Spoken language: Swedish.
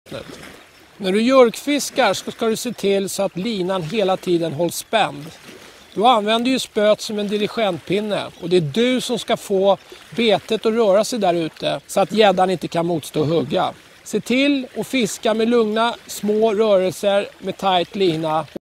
vattnet. När du jurkfiskar så ska du se till så att linan hela tiden hålls spänd. Du använder ju spöet som en dirigentpinne och det är du som ska få betet att röra sig där ute så att gäddan inte kan motstå och hugga. Se till att fiska med lugna små rörelser med tajt lina.